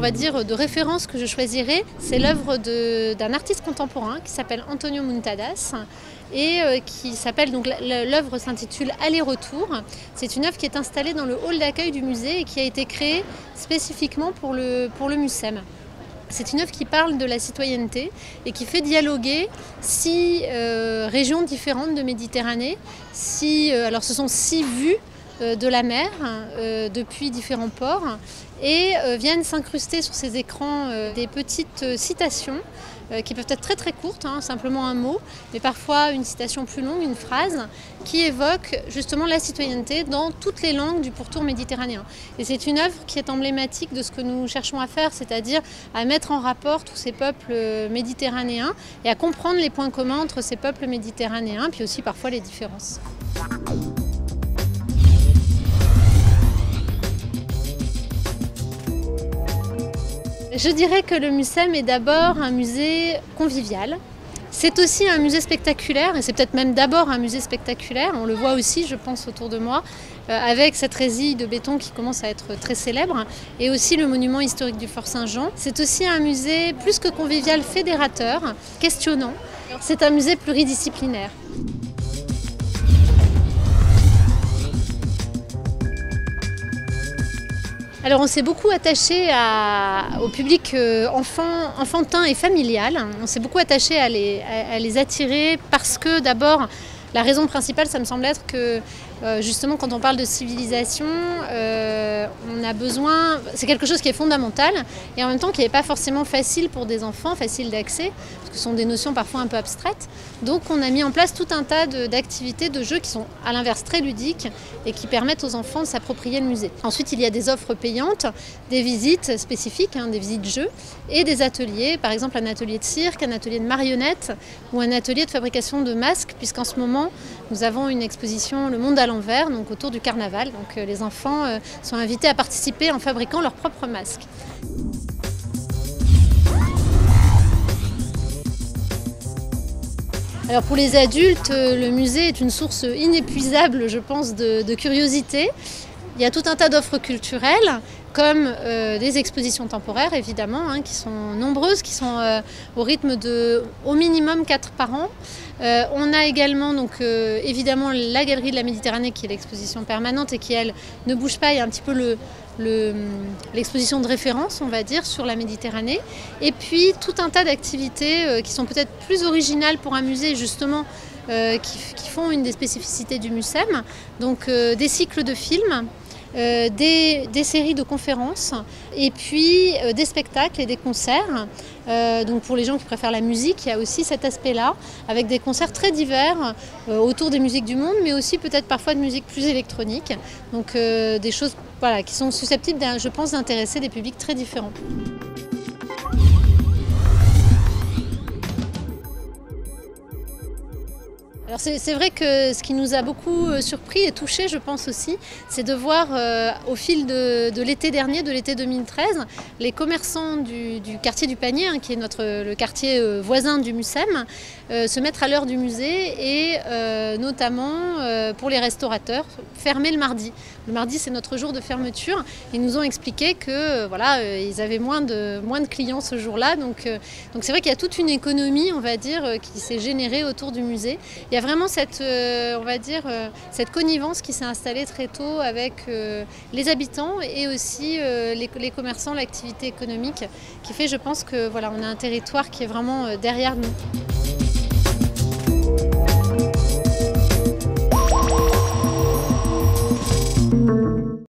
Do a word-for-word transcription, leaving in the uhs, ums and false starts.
va dire, de référence que je choisirais, c'est l'œuvre d'un artiste contemporain qui s'appelle Antonio Muntadas et euh, qui s'appelle, donc l'œuvre s'intitule Aller-retour. C'est une œuvre qui est installée dans le hall d'accueil du musée et qui a été créée spécifiquement pour le, pour le MUCEM. C'est une œuvre qui parle de la citoyenneté et qui fait dialoguer six euh, régions différentes de Méditerranée. Six, euh, alors ce sont six vues euh, de la mer euh, depuis différents ports et euh, viennent s'incruster sur ces écrans euh, des petites euh, citations euh, qui peuvent être très très courtes, hein, simplement un mot, mais parfois une citation plus longue, une phrase, qui évoque justement la citoyenneté dans toutes les langues du pourtour méditerranéen. Et c'est une œuvre qui est emblématique de ce que nous cherchons à faire, c'est-à-dire à mettre en rapport tous ces peuples méditerranéens et à comprendre les points communs entre ces peuples méditerranéens, puis aussi parfois les différences. Je dirais que le MUCEM est d'abord un musée convivial. C'est aussi un musée spectaculaire, et c'est peut-être même d'abord un musée spectaculaire. On le voit aussi, je pense, autour de moi, euh, avec cette résille de béton qui commence à être très célèbre, et aussi le monument historique du Fort Saint-Jean. C'est aussi un musée plus que convivial, fédérateur, questionnant. C'est un musée pluridisciplinaire. Alors on s'est beaucoup attaché à, au public euh, enfant, enfantin et familial. On s'est beaucoup attaché à les, à, à les attirer parce que d'abord, la raison principale, ça me semble être que euh, justement quand on parle de civilisation, euh, on a besoin, c'est quelque chose qui est fondamental et en même temps qui n'est pas forcément facile pour des enfants, facile d'accès, parce que ce sont des notions parfois un peu abstraites. Donc on a mis en place tout un tas d'activités, de, de jeux qui sont à l'inverse très ludiques et qui permettent aux enfants de s'approprier le musée. Ensuite il y a des offres payantes, des visites spécifiques, hein, des visites jeux et des ateliers, par exemple un atelier de cirque, un atelier de marionnettes ou un atelier de fabrication de masques, puisqu'en ce moment nous avons une exposition Le Monde à l'envers, donc autour du carnaval. Donc euh, les enfants euh, sont invités à participer en fabriquant leurs propres masques. Alors pour les adultes, le musée est une source inépuisable, je pense, de, de curiosité. Il y a tout un tas d'offres culturelles, comme euh, des expositions temporaires, évidemment, hein, qui sont nombreuses, qui sont euh, au rythme de au minimum quatre par an. Euh, on a également, donc, euh, évidemment, la Galerie de la Méditerranée, qui est l'exposition permanente et qui, elle, ne bouge pas. Il y a un petit peu le... l'exposition de référence, on va dire, sur la Méditerranée. Et puis tout un tas d'activités euh, qui sont peut-être plus originales pour un musée, justement, euh, qui, qui font une des spécificités du MUCEM. Donc euh, des cycles de films, euh, des, des séries de conférences, et puis euh, des spectacles et des concerts. Euh, donc pour les gens qui préfèrent la musique, il y a aussi cet aspect-là, avec des concerts très divers euh, autour des musiques du monde, mais aussi peut-être parfois de musique plus électronique. Donc euh, des choses voilà, qui sont susceptibles, je pense, d'intéresser des publics très différents. Alors c'est vrai que ce qui nous a beaucoup surpris et touché, je pense aussi, c'est de voir euh, au fil de, de l'été dernier, de l'été deux mille treize, les commerçants du, du quartier du Panier, hein, qui est notre, le quartier euh, voisin du MUCEM, euh, se mettre à l'heure du musée et euh, notamment euh, pour les restaurateurs, fermer le mardi. Le mardi, c'est notre jour de fermeture. Ils nous ont expliqué que euh, voilà, euh, ils avaient moins de, moins de clients ce jour-là. Donc euh, donc c'est vrai qu'il y a toute une économie, on va dire, euh, qui s'est générée autour du musée. Il y a vraiment cette, euh, on va dire, euh, cette connivence qui s'est installée très tôt avec euh, les habitants et aussi euh, les, les commerçants, l'activité économique, qui fait, je pense, que voilà, on a un territoire qui est vraiment euh, derrière nous.